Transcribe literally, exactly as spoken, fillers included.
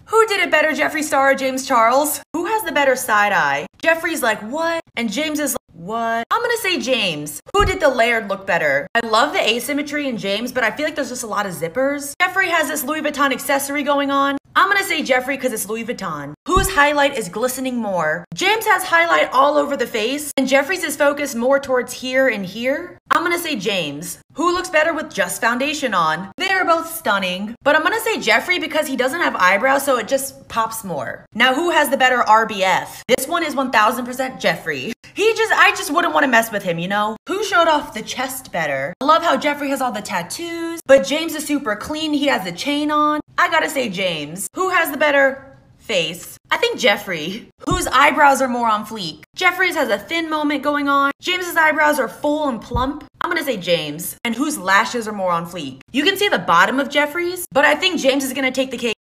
Who did it better, Jeffree Star or James Charles? Who has the better side eye? Jeffree's like, what? And James is like, what? I'm gonna say James. Who did the layered look better? I love the asymmetry in James, but I feel like there's just a lot of zippers. Jeffree has this Louis Vuitton accessory going on. I'm gonna say Jeffree because it's Louis Vuitton. Whose highlight is glistening more? James has highlight all over the face, and Jeffree's is focused more towards here and here. I'm gonna say James. Who looks better with just foundation on? They are both stunning, but I'm gonna say Jeffree because he doesn't have eyebrows, so it just pops more. Now, who has the better R B F? This one is one thousand percent Jeffree. He just, I just wouldn't want to mess with him, you know? Who showed off the chest better? I love how Jeffree has all the tattoos, but James is super clean. He has the chain on. I gotta say James. Who has the better face? I think Jeffree. Whose eyebrows are more on fleek? Jeffree's has a thin moment going on. James's eyebrows are full and plump. I'm gonna say James. And whose lashes are more on fleek? You can see the bottom of Jeffree's, but I think James is gonna take the cake.